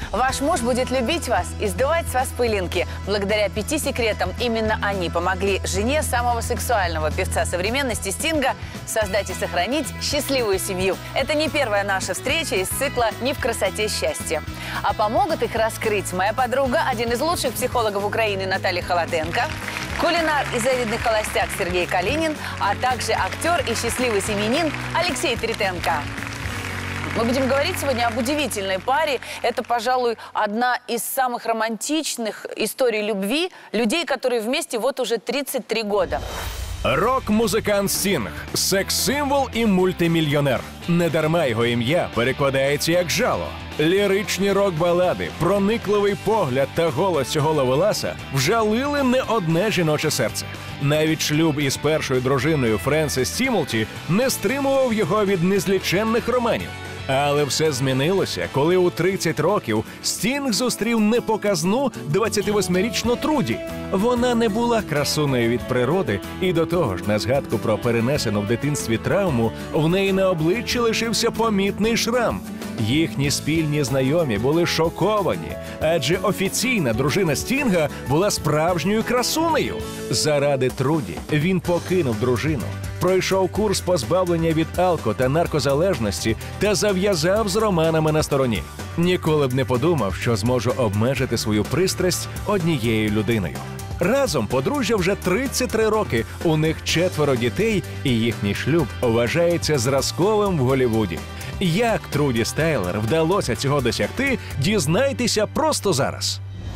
Ваш муж будет любить вас и сдувать с вас пылинки. Благодаря 5 секретам именно они помогли жене самого сексуального певца современности Стинга создать и сохранить счастливую семью. Это не первая наша встреча из цикла «Не в красоте счастье». А помогут их раскрыть моя подруга, один из лучших психологов Украины Наталья Холоденко, кулинар и завидный холостяк Сергей Калинин, а также актер и счастливый семьянин Алексей Третенко. Мы будем говорить сегодня об удивительной паре. Это, пожалуй, одна из самых романтичных історій любви людей, которые вместе вот уже 33 года. Рок-музикант Стінг – секс-символ і мультимільйонер. Недарма його ім'я перекладається як жало. Ліричні рок-балади, проникливий погляд та голос цього ловеласа вжалили не одне жіноче серце. Навіть шлюб із першою дружиною Френсіс Тімолті не стримував його від незліченних романів. Але все змінилося, коли у 30 років Стінг зустрів непоказну 28-річну Труді. Вона не була красунею від природи, і до того ж, на згадку про перенесену в дитинстві травму, в неї на обличчі лишився помітний шрам. Їхні спільні знайомі були шоковані, адже офіційна дружина Стінга була справжньою красунею. Заради Труді він покинув дружину, пройшов курс позбавлення від алко- та наркозалежності та зав'язав з романами на стороні. Ніколи б не подумав, що зможу обмежити свою пристрасть однією людиною. Разом подружжя вже 33 роки, у них 4 дітей, і їхній шлюб вважається зразковим в Голлівуді. Як Труді Стайлер вдалося цього досягти, дізнайтеся просто зараз.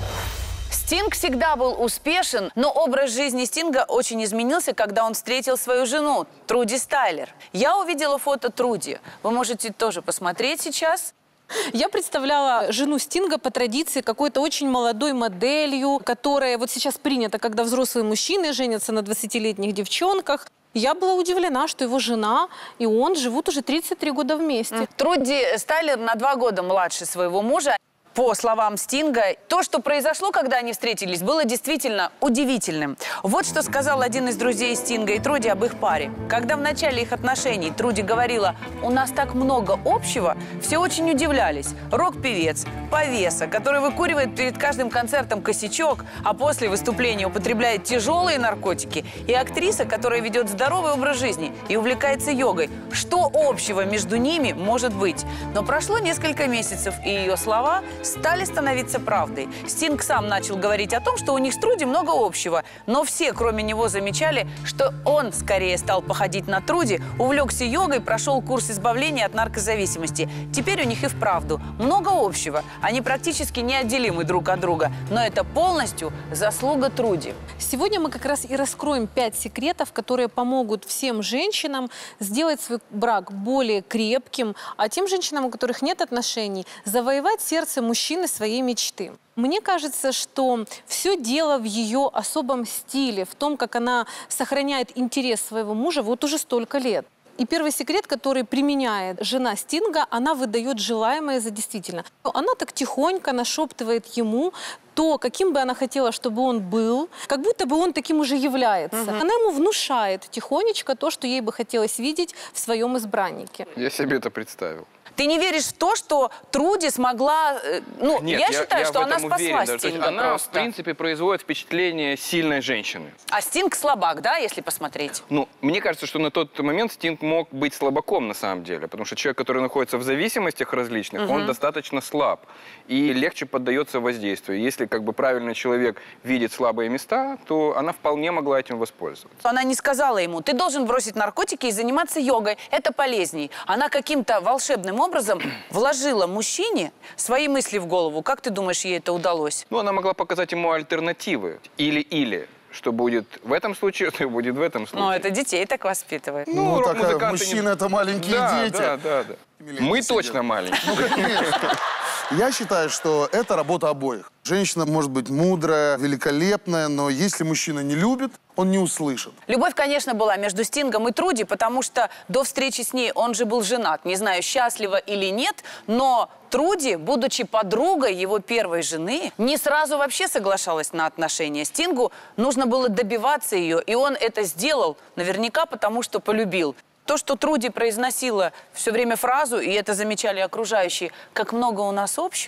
Стинг всегда был успешен, но образ жизни Стинга очень изменился, когда он встретил свою жену, Труди Стайлер. Я увидела фото Труди. Вы можете тоже посмотреть сейчас. Я представляла жену Стинга по традиции какой-то очень молодой моделью, которая вот сейчас принято, когда взрослые мужчины женятся на 20-летних девчонках. Я была удивлена, что его жена и он живут уже 33 года вместе. Труди Стайлер на 2 года младше своего мужа. По словам Стинга, то, что произошло, когда они встретились, было действительно удивительным. Вот что сказал один из друзей Стинга и Труди об их паре. Когда в начале их отношений Труди говорила: «У нас так много общего», все очень удивлялись. Рок-певец, повеса, который выкуривает перед каждым концертом косячок, а после выступления употребляет тяжелые наркотики, и актриса, которая ведет здоровый образ жизни и увлекается йогой. Что общего между ними может быть? Но прошло несколько месяцев, и ее слова стали становиться правдой. Стинг сам начал говорить о том, что у них с Труди много общего, но все, кроме него, замечали, что он скорее стал походить на Труди, увлекся йогой, прошел курс избавления от наркозависимости. Теперь у них и вправду много общего. Они практически неотделимы друг от друга, но это полностью заслуга Труди. Сегодня мы как раз и раскроем 5 секретов, которые помогут всем женщинам сделать свой брак более крепким, а тем женщинам, у которых нет отношений, завоевать сердце мужчины своей мечты. Мне кажется, что все дело в ее особом стиле, в том, как она сохраняет интерес своего мужа вот уже столько лет. И первый секрет, который применяет жена Стинга, она выдает желаемое за действительно. Она так тихонько нашептывает ему то, каким бы она хотела, чтобы он был, как будто бы он таким уже является. Она ему внушает тихонечко то, что ей бы хотелось видеть в своем избраннике. Я себе это представил. Ты не веришь в то, что Труди смогла... Ну, Нет, я считаю, что она в этом спасла уверен, даже. Стинга Она, просто. в принципе, производит впечатление сильной женщины. А Стинг слабак, да, если посмотреть? Ну, мне кажется, что на тот момент Стинг мог быть слабаком на самом деле, потому что человек, который находится в зависимостях различных, он достаточно слаб и легче поддается воздействию. Если как бы правильный человек видит слабые места, то она вполне могла этим воспользоваться. Она не сказала ему: ты должен бросить наркотики и заниматься йогой, это полезней. Она каким-то волшебным образом вложила мужчине свои мысли в голову. Как ты думаешь, ей это удалось? Ну, она могла показать ему альтернативы. Или-или. Что будет в этом случае, что будет в этом случае. Ну, это детей так воспитывает. Ну, так, мужчины это маленькие дети. Да. Мы точно маленькие. Ну, конечно. Я считаю, что это работа обоих. Женщина может быть мудрая, великолепная, но если мужчина не любит, он не услышит. Любовь, конечно, была между Стингом и Труди, потому что до встречи с ней он же был женат. Не знаю, счастливо или нет, но Труди, будучи подругой его первой жены, не сразу вообще соглашалась на отношения. Стингу нужно было добиваться ее, и он это сделал наверняка потому, что полюбил. То, что Труди произносила все время фразу, и это замечали окружающие, как много у нас общего,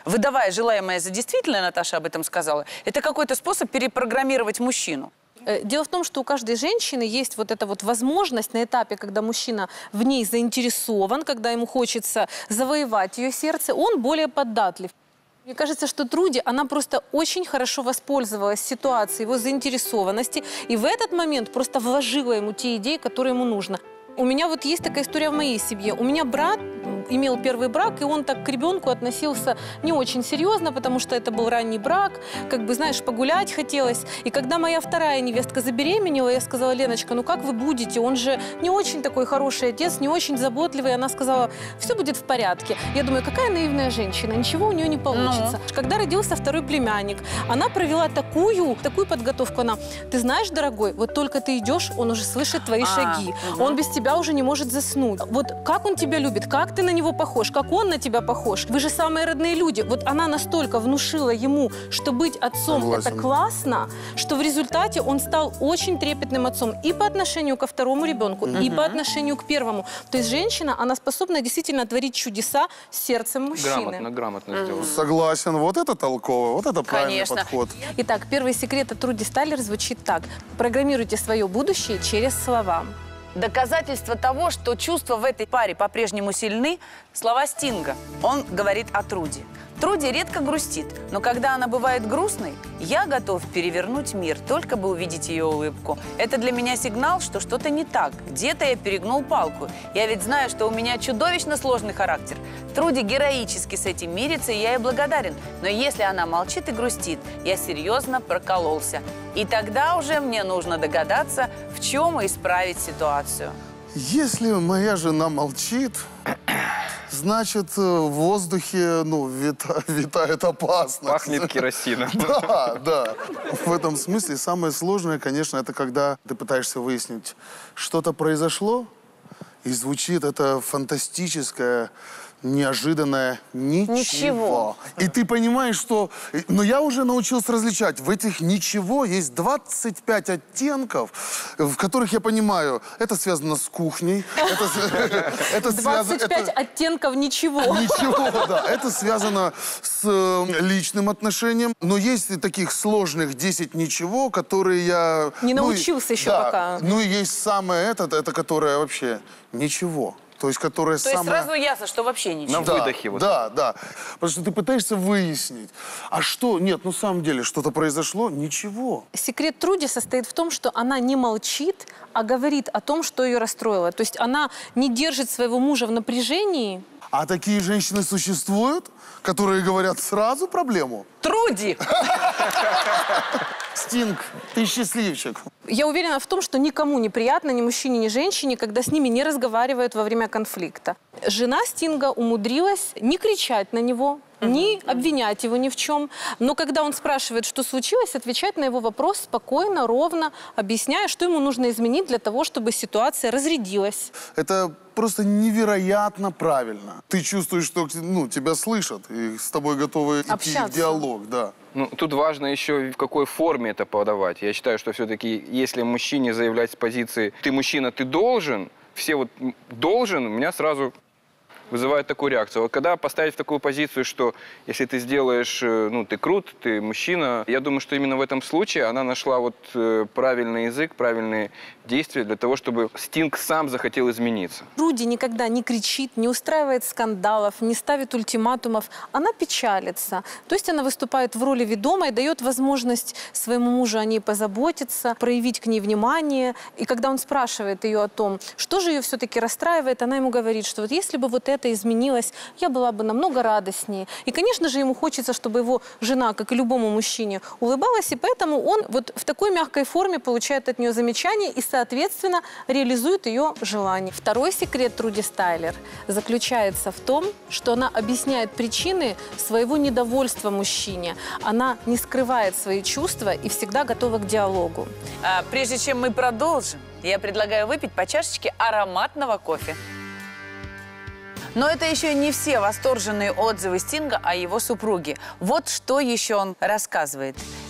выдавая желаемое за действительное, Наташа об этом сказала, это какой-то способ перепрограммировать мужчину. Дело в том, что у каждой женщины есть вот эта вот возможность на этапе, когда мужчина в ней заинтересован, когда ему хочется завоевать ее сердце, он более поддатлив. Мне кажется, что Труди, она просто очень хорошо воспользовалась ситуацией его заинтересованности и в этот момент просто вложила ему те идеи, которые ему нужно. У меня вот есть такая история в моей семье. У меня брат имел первый брак, и он так к ребенку относился не очень серьезно, потому что это был ранний брак, как бы, знаешь, погулять хотелось. И когда моя вторая невестка забеременела, я сказала: Леночка, ну как вы будете? Он же не очень такой хороший отец, не очень заботливый. Она сказала: все будет в порядке. Я думаю, какая наивная женщина, ничего у нее не получится. Когда родился второй племянник, она провела такую подготовку. Она: ты знаешь, дорогой, вот только ты идешь, он уже слышит твои шаги. Он без тебя уже не может заснуть. Вот как он тебя любит, как ты на него похож, как он на тебя похож. Вы же самые родные люди. Вот она настолько внушила ему, что быть отцом — это классно, что в результате он стал очень трепетным отцом и по отношению ко второму ребенку, и по отношению к первому. То есть женщина, она способна действительно творить чудеса с сердцем мужчины. Грамотно сделано. Согласен. Вот это толково, вот это правильный Конечно. подход. Итак, первый секрет от Труди Стайлер звучит так. Программируйте свое будущее через слова. Доказательство того, что чувства в этой паре по-прежнему сильны, слова Стинга. Он говорит о Труди. Труди редко грустит, но когда она бывает грустной, я готов перевернуть мир, только бы увидеть ее улыбку. Это для меня сигнал, что что-то не так. Где-то я перегнул палку. Я ведь знаю, что у меня чудовищно сложный характер. Труди героически с этим мирится, и я ей благодарен. Но если она молчит и грустит, я серьезно прокололся. И тогда уже мне нужно догадаться, в чем и исправить ситуацию. Если моя жена молчит, значит, в воздухе, витает опасность. Пахнет керосином. Да, да. В этом смысле самое сложное, конечно, это когда ты пытаешься выяснить, что-то произошло, и звучит это фантастическое, неожиданное ничего. И ты понимаешь, что... Но я уже научился различать. В этих ничего есть 25 оттенков, в которых я понимаю, это связано с кухней. Это 25 оттенков ничего. Ничего, да. Это связано с личным отношением. Но есть и таких сложных 10 ничего, которые я... Не научился еще пока. Ну и есть самое это которое вообще ничего. То есть, которое То есть сразу ясно, что вообще ничего. На выдохе. Вот. Да, да. Потому что ты пытаешься выяснить, а что? Нет, на самом деле, что-то произошло? Ничего. Секрет Труди состоит в том, что она не молчит, а говорит о том, что ее расстроило. То есть она не держит своего мужа в напряжении. А такие женщины существуют, которые говорят сразу проблему? Труди! Стинг, ты счастливчик. Я уверена в том, что никому не приятно, ни мужчине, ни женщине, когда с ними не разговаривают во время конфликта. Жена Стинга умудрилась не кричать на него, не обвинять его ни в чем. Но когда он спрашивает, что случилось, отвечать на его вопрос спокойно, ровно, объясняя, что ему нужно изменить для того, чтобы ситуация разрядилась. Это просто невероятно правильно. Ты чувствуешь, что тебя слышат и с тобой готовы идти в диалог. Да. Ну, тут важно еще, в какой форме это подавать. Я считаю, что все-таки, если мужчине заявлять с позиции «ты мужчина, ты должен», все вот «должен» у меня сразу вызывает такую реакцию. Вот когда поставить в такую позицию, что если ты сделаешь, ты крут, ты мужчина, я думаю, что именно в этом случае она нашла вот правильный язык, правильные действия для того, чтобы Стинг сам захотел измениться. Труди никогда не кричит, не устраивает скандалов, не ставит ультиматумов. Она печалится. То есть она выступает в роли ведомой, дает возможность своему мужу о ней позаботиться, проявить к ней внимание. И когда он спрашивает ее о том, что же ее все-таки расстраивает, она ему говорит, что вот если бы вот это изменилось, я была бы намного радостнее. И, конечно же, ему хочется, чтобы его жена, как и любому мужчине, улыбалась, и поэтому он вот в такой мягкой форме получает от нее замечания и, соответственно, реализует ее желание. Второй секрет Труди Стайлер заключается в том, что она объясняет причины своего недовольства мужчине. Она не скрывает свои чувства и всегда готова к диалогу. Прежде чем мы продолжим, я предлагаю выпить по чашечке ароматного кофе. Но это еще не все восторженные отзывы Стинга о его супруге. Вот что еще он рассказывает.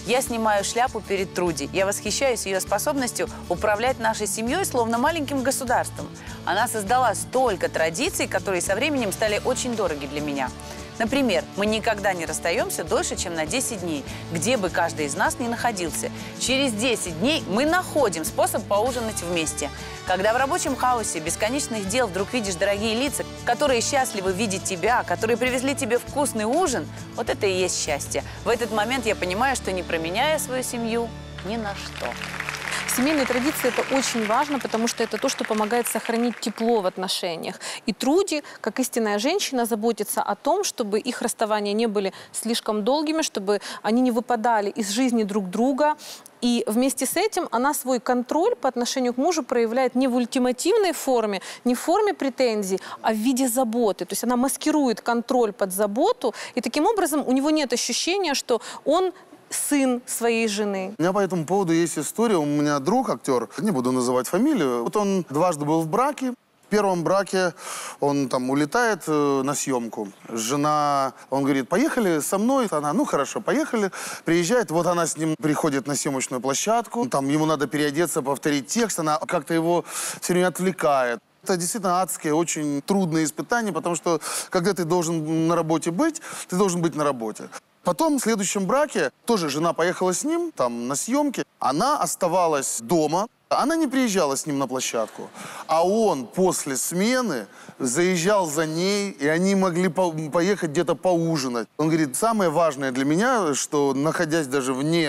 Я снимаю шляпу перед Труди. Я восхищаюсь ее способностью управлять нашей семьей словно маленьким государством. Она создала столько традиций, которые со временем стали очень дороги для меня. Например, мы никогда не расстаемся дольше, чем на 10 дней, где бы каждый из нас ни находился. Через 10 дней мы находим способ поужинать вместе. Когда в рабочем хаосе бесконечных дел вдруг видишь дорогие лица, которые счастливы видеть тебя, которые привезли тебе вкусный ужин, вот это и есть счастье. В этот момент я понимаю, что не променяю свою семью ни на что. Семейные традиции – это очень важно, потому что это то, что помогает сохранить тепло в отношениях. И Труди, как истинная женщина, заботится о том, чтобы их расставания не были слишком долгими, чтобы они не выпадали из жизни друг друга. И вместе с этим она свой контроль по отношению к мужу проявляет не в ультимативной форме, не в форме претензий, а в виде заботы. То есть она маскирует контроль под заботу, и таким образом у него нет ощущения, что он сын своей жены. У меня по этому поводу есть история. У меня друг, актер, не буду называть фамилию. Вот он дважды был в браке. В первом браке он там улетает на съемку. Жена, он говорит, поехали со мной. Она, ну хорошо, поехали. Приезжает, вот она с ним приходит на съемочную площадку. Там ему надо переодеться, повторить текст. Она как-то его все время отвлекает. Это действительно адское, очень трудное испытание, потому что когда ты должен на работе быть, ты должен быть на работе. Потом в следующем браке тоже жена поехала с ним, там, на съемки. Она оставалась дома. Она не приезжала с ним на площадку. А он после смены заезжал за ней, и они могли поехать где-то поужинать. Он говорит, самое важное для меня, что находясь даже вне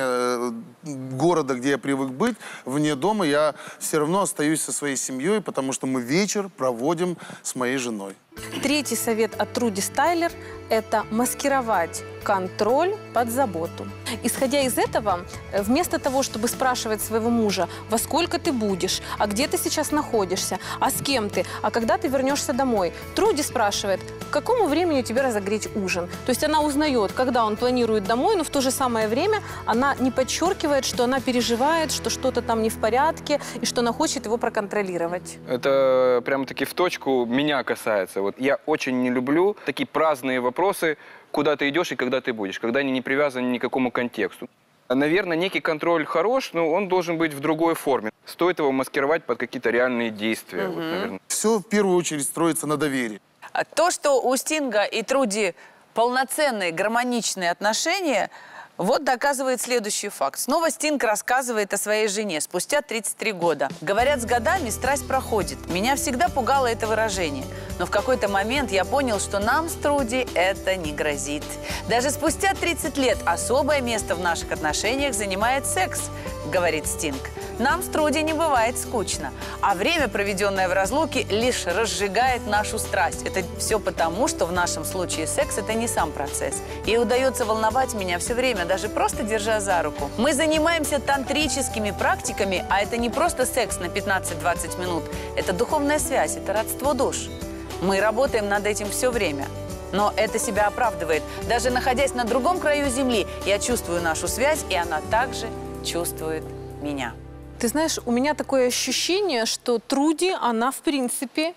города, где я привык быть, вне дома, я все равно остаюсь со своей семьей, потому что мы вечер проводим с моей женой. Третий совет от Труди Стайлер – это маскировать контроль под заботу. Исходя из этого, вместо того, чтобы спрашивать своего мужа, во сколько ты будешь, а где ты сейчас находишься, а с кем ты, а когда ты вернешься домой, Труди спрашивает, к какому времени тебе разогреть ужин. То есть она узнает, когда он планирует домой, но в то же самое время она не подчеркивает, что она переживает, что что-то там не в порядке и что она хочет его проконтролировать. Это прямо-таки в точку меня касается. Вот я очень не люблю такие праздные вопросы, куда ты идешь и когда ты будешь, когда они не привязаны ни к какому контексту. Наверное, некий контроль хорош, но он должен быть в другой форме. Стоит его маскировать под какие-то реальные действия. Вот, наверное. Все в первую очередь строится на доверии. То, что у Стинга и Труди полноценные гармоничные отношения, вот доказывает следующий факт. Снова Стинг рассказывает о своей жене спустя 33 года. Говорят, с годами страсть проходит. Меня всегда пугало это выражение. Но в какой-то момент я понял, что нам с Труди это не грозит. Даже спустя 30 лет особое место в наших отношениях занимает секс, говорит Стинг. Нам с Труди не бывает скучно, а время, проведенное в разлуке, лишь разжигает нашу страсть. Это все потому, что в нашем случае секс – это не сам процесс. Ей удается волновать меня все время, даже просто держа за руку. Мы занимаемся тантрическими практиками, а это не просто секс на 15-20 минут. Это духовная связь, это родство душ. Мы работаем над этим все время. Но это себя оправдывает. Даже находясь на другом краю земли, я чувствую нашу связь, и она также чувствует меня. Ты знаешь, у меня такое ощущение, что Труди, она, в принципе,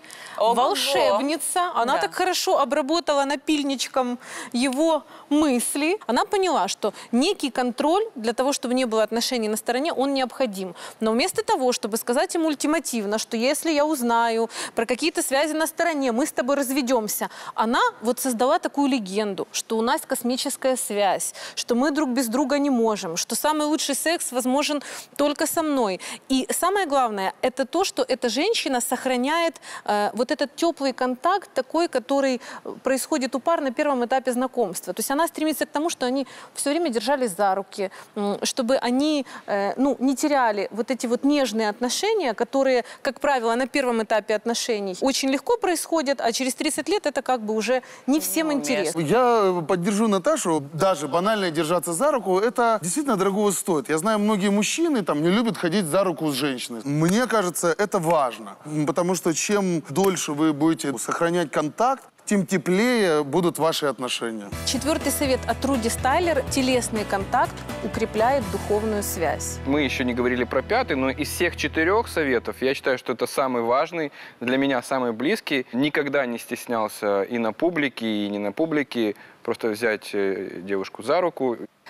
волшебница. Она так хорошо обработала напильничком его мысли. Она поняла, что некий контроль для того, чтобы не было отношений на стороне, он необходим. Но вместо того, чтобы сказать ему ультимативно, что если я узнаю про какие-то связи на стороне, мы с тобой разведемся, она вот создала такую легенду, что у нас космическая связь, что мы друг без друга не можем, что самый лучший секс возможен только со мной. И самое главное, это то, что эта женщина сохраняет вот этот теплый контакт, такой, который происходит у пар на первом этапе знакомства. То есть она стремится к тому, что они все время держались за руки, чтобы они не теряли вот эти вот нежные отношения, которые, как правило, на первом этапе отношений очень легко происходят, а через 30 лет это как бы уже не всем интересно. Я поддержу Наташу. Даже банально держаться за руку, это действительно дорого стоит. Я знаю, многие мужчины там не любят ходить за руку с женщиной. Мне кажется, это важно. Потому что чем дольше вы будете сохранять контакт, тем теплее будут ваши отношения. Четвертый совет от Труди Стайлер – телесный контакт укрепляет духовную связь. Мы еще не говорили про пятый, но из всех 4 советов я считаю, что это самый важный, для меня самый близкий. Никогда не стеснялся и на публике, и не на публике. Просто взять девушку за руку.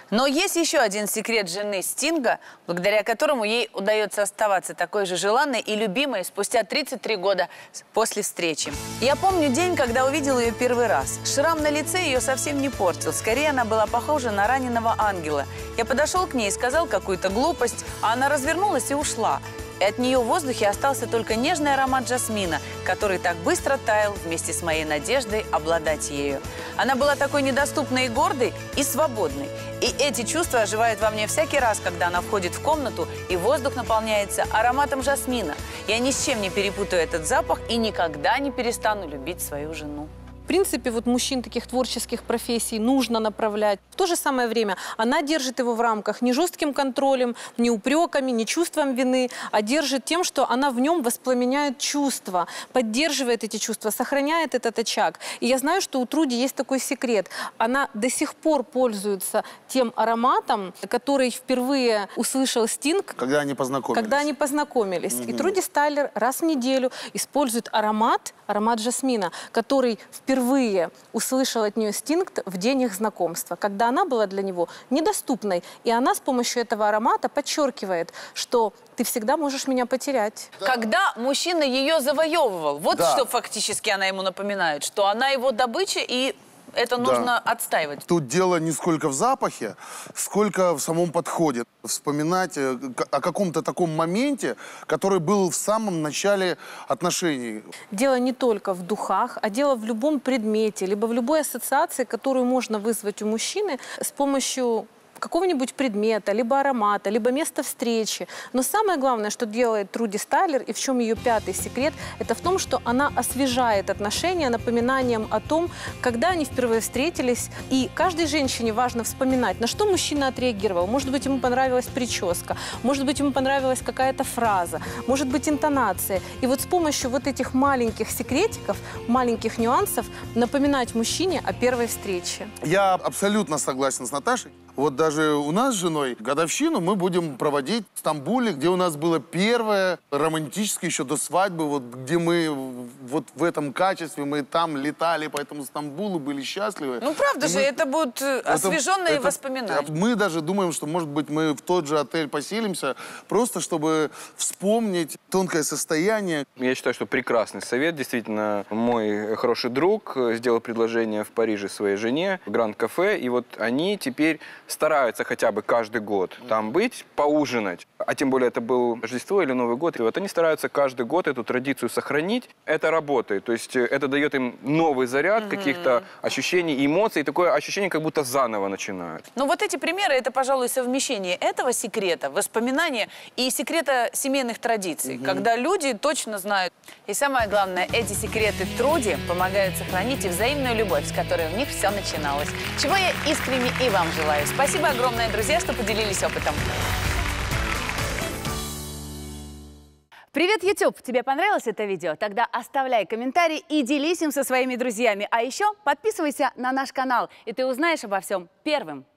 Но есть еще один секрет жены Стинга, благодаря которому ей удается оставаться такой же желанной и любимой спустя 33 года после встречи. Я помню день, когда увидел ее первый раз. Шрам на лице ее совсем не портил. Скорее, она была похожа на раненого ангела. Я подошел к ней и сказал какую-то глупость, а она развернулась и ушла. И от нее в воздухе остался только нежный аромат жасмина, который так быстро таял вместе с моей надеждой обладать ею. Она была такой недоступной и гордой, и свободной. И эти чувства оживают во мне всякий раз, когда она входит в комнату, и воздух наполняется ароматом жасмина. Я ни с чем не перепутаю этот запах и никогда не перестану любить свою жену. В принципе, вот мужчин таких творческих профессий нужно направлять. В то же самое время она держит его в рамках не жестким контролем, не упреками, не чувством вины, а держит тем, что она в нем воспламеняет чувства, поддерживает эти чувства, сохраняет этот очаг. И я знаю, что у Труди есть такой секрет. Она до сих пор пользуется тем ароматом, который впервые услышал Стинг. Когда они познакомились. И Труди Стайлер раз в неделю использует аромат жасмина, который впервые услышал от нее Стинг в день их знакомства, когда она была для него недоступной. И она с помощью этого аромата подчеркивает, что ты всегда можешь меня потерять. Когда мужчина ее завоевывал, вот Да. что фактически она ему напоминает, что она его добыча, и это нужно отстаивать. Тут дело не сколько в запахе, сколько в самом подходе. Вспоминать о каком-то таком моменте, который был в самом начале отношений. Дело не только в духах, а дело в любом предмете, либо в любой ассоциации, которую можно вызвать у мужчины с помощью какого-нибудь предмета, либо аромата, либо места встречи. Но самое главное, что делает Труди Стайлер, и в чем ее пятый секрет, это в том, что она освежает отношения напоминанием о том, когда они впервые встретились. И каждой женщине важно вспоминать, на что мужчина отреагировал. Может быть, ему понравилась прическа, может быть, ему понравилась какая-то фраза, может быть, интонация. И вот с помощью вот этих маленьких секретиков, маленьких нюансов напоминать мужчине о первой встрече. Я абсолютно согласен с Наташей. Вот даже у нас с женой годовщину мы будем проводить в Стамбуле, где у нас было первое романтическое еще до свадьбы, вот где мы вот в этом качестве, мы там летали по этому Стамбулу, были счастливы. Ну, правда же, это будут освеженные воспоминания. Мы даже думаем, что, может быть, мы в тот же отель поселимся, просто чтобы вспомнить тонкое состояние. Я считаю, что прекрасный совет. Действительно, мой хороший друг сделал предложение в Париже своей жене в Гранд-кафе, и вот они теперь стараются хотя бы каждый год там быть, поужинать. А тем более это был Рождество или Новый год. И вот они стараются каждый год эту традицию сохранить. Это работает. То есть это дает им новый заряд каких-то ощущений, эмоций. Такое ощущение, как будто заново начинают. Ну вот эти примеры, это, пожалуй, совмещение этого секрета, воспоминания и секрета семейных традиций, когда люди точно знают. И самое главное, эти секреты Труди помогают сохранить и взаимную любовь, с которой у них все начиналось. Чего я искренне и вам желаю. Спасибо огромное, друзья, что поделились опытом. Привет, YouTube! Тебе понравилось это видео? Тогда оставляй комментарий и делись им со своими друзьями. А еще подписывайся на наш канал, и ты узнаешь обо всем первым.